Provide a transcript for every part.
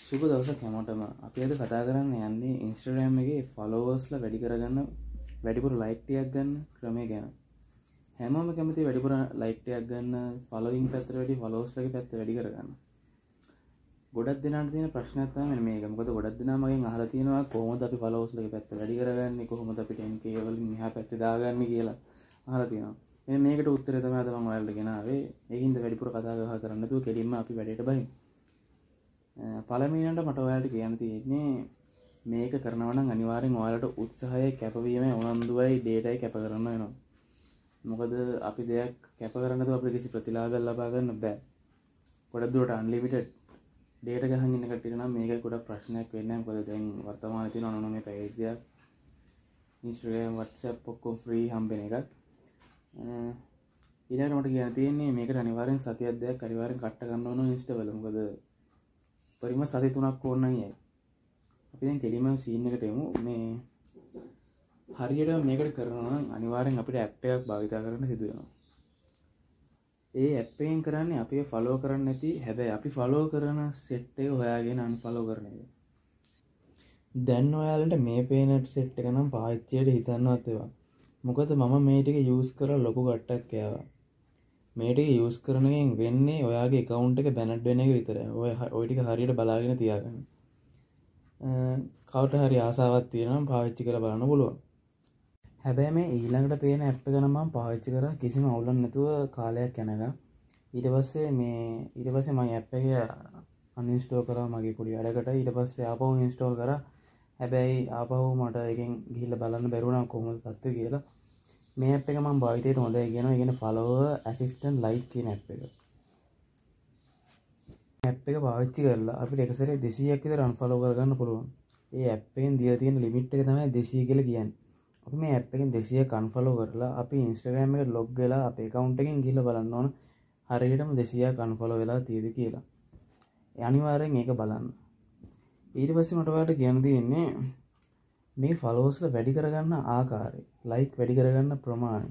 සුබ දවසක් හැමෝටම. අපි අද කතා කරන්න යන්නේ Instagram එකේ followers-ලා වැඩි කරගන්න වැඩිපුර like ටිකක් ගන්න ක්‍රමය ගැන. හැමෝම කැමති වැඩිපුර like ටිකක් ගන්න following පැත්තට වැඩි followers-ලගේ පැත්ත වැඩි කරගන්න. ගොඩක් දෙනාට තියෙන ප්‍රශ්නයක් තමයි මෙන්න මේක. මොකද ගොඩක් දෙනා මගෙන් අහලා තියෙනවා කොහොමද අපි followers-ලගේ පැත්ත වැඩි කරගන්නේ? කොහොමද අපි 10k වලින් එහා පැත්තේ දාගන්නේ කියලා අහලා තියෙනවා. මෙන්න මේකට උත්තරය තමයි අද මම ඔයාලට ගෙනාවේ. ඒකින්ද වැඩිපුර කතා කරන්න නැතුව කෙලින්ම අපි වැඩේට බහිමු. පළමුවෙන්ට මට ඔයාලට කියන්න තියෙන්නේ මේක කරනවා නම් අනිවාර්යෙන් ඔයාලට උත්සාහය කැපවීම උනන්දුවයි ඩේටායි කැප කරන්න වෙනවා. මොකද අපි දෙයක් කැප කරන්න නැතුව අපිට කිසි ප්‍රතිලාභයක් ලබා ගන්න බෑ. ගොඩක් දුරට unlimited ඩේටා ගහන් ඉන්න කට්ටියට නම් මේක ගොඩක් ප්‍රශ්නයක් වෙන්නේ නැහැ. මොකද දැන් වර්තමානයේ තියෙන අනුනමේ පැකේජ් එකක් Instagram WhatsApp ඔක්කොම free හම්බෙන එකක්. ඊළඟට මට කියන්න තියෙන්නේ මේකට අනිවාර්යෙන් සතියක් දෙකක් අනිවාර්යෙන් කට්ට ගන්න ඕන Insta වල. මොකද පරිම සති 3ක් ඕන නම් යයි. අපි දැන් කෙලිම සීන් එකට එමු. මේ හරියට මේකට කරනවා නම් අනිවාර්යෙන් අපිට ඇප් එකක් භාවිත කරන්න සිදු වෙනවා. ඒ ඇප් එකෙන් කරන්නේ අපි ෆලෝ කරන්නේ නැති හැබැයි අපි ෆලෝ කරන සෙට් එක හොයාගෙන අන්ෆලෝ කරන එක. දැන් ඔයාලට මේ පේන සෙට් එක නම් පාවිච්චියට හිතන්නවත් ඒවා. මොකද මම මේ ටික යූස් කරලා ලොකු කට්ටක් කෑවා. මේ ටික යූස් කරන එකෙන් වෙන්නේ ඔයාගේ account එක බැනඩ් වෙන එක විතරයි. ඔය ටික හරියට බලාගෙන තියාගන්න. කවුරුට හරි ආසාවක් තියෙනවා නම් පාවිච්චි කරලා බලන්න පුළුවන්. හැබැයි මේ ඊළඟට පේන ඇප් එක නම් මම පාවිච්චි කරා කිසිම අවුලක් නැතුව කාලයක් යනකම්. ඊට පස්සේ මම ඇප් එක uninstall කරා මගේ පොඩි වැඩකට. ඊට පස්සේ ආපහු install කරා. හැබැයි ආපහු මට එකෙන් ගිහිල්ලා බලන්න බැරුව නම් කොහොමද තත්ත්වය කියලා. මේ ඇප් එක මම භාවිතයට හොඳයි කියනවා. ඒ කියන්නේ follower assistant lite කියන ඇප් එක. ඇප් එක පාවිච්චි කරලා අපිට එක සැරේ 200ක් විතර unfollow කරගන්න පුළුවන්. ඒ ඇප් එකෙන් දීලා තියෙන ලිමිට් එක තමයි 200 කියලා කියන්නේ. අපි මේ ඇප් එකෙන් 200ක් unfollow කරලා අපි Instagram එකට log වෙලා අපේ account එකෙන් ගිහිල්ලා බලන්න ඕන හරියටම 200ක් unfollow වෙලා තියෙද කියලා. අනිවාර්යෙන් ඒක බලන්න. ඊට පස්සේ මට ඔයාලට කියන්න තියෙන්නේ මේ followers වැඩි කරගන්න ආකාරය, like වැඩි කරගන්න ප්‍රමාණය.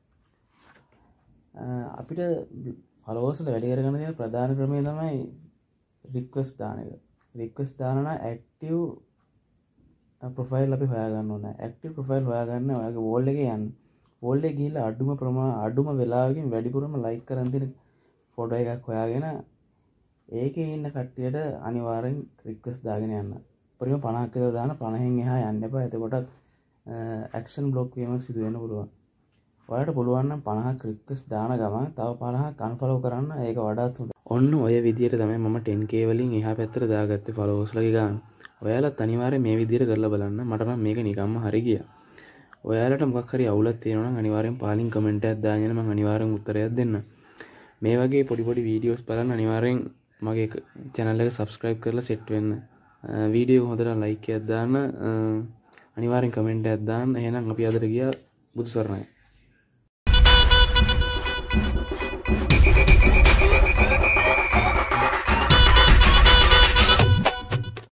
අපිට followers වැඩි කරගන්න තියෙන ප්‍රධාන ක්‍රමය තමයි request දාන එක. request දාන නම් active profile අපි හොයාගන්න ඕන. active profile හොයාගන්න ඔයාගේ wall එකේ යන්න. wall එකේ ගිහිල්ලා අඩුම වෙලාවකින් වැඩිපුරම like කරන් තියෙන photo එකක් හොයාගෙන ඒකේ ඉන්න කට්ටියට අනිවාර්යෙන් request දාගෙන යන්න. පරිම 50ක් විතර දාන 50න් එහා යන්න එපා. එතකොට action block වීමක් සිදු වෙන්න පුළුවන්. ඔයාලට පුළුවන් නම් 50ක් request දාන ගමන් තව 50ක් unfollow කරන්න. ඒක වඩාත් හොඳයි. ඔන්න ඔය විදියට තමයි මම 10k වලින් එහා පැත්තට දාගත්තේ followers ලගේ ගාන. ඔයාලත් අනිවාර්යෙන් මේ විදියට කරලා බලන්න. මට නම් මේක නිකම්ම හරි ගියා. ඔයාලට මොකක් හරි අවුලක් තියෙනවා නම් අනිවාර්යෙන් පාලින් කමෙන්ට් එකක් දාන්න. මම අනිවාර්යෙන් උත්තරයක් දෙන්න. මේ වගේ පොඩි වීඩියෝස් බලන්න අනිවාර්යෙන් මගේ channel එක subscribe කරලා set වෙන්න. වීඩියෝ හොඳට like එකක් දාන්න. අනිවාර්යෙන් කමෙන්ට් එකක් දාන්න. එහෙනම් අපි අදට ගියා බුදු සරණයි.